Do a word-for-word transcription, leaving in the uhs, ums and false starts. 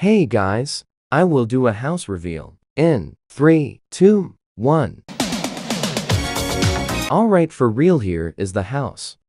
Hey guys, I will do a house reveal in three, two, one. Alright, for real, here is the house.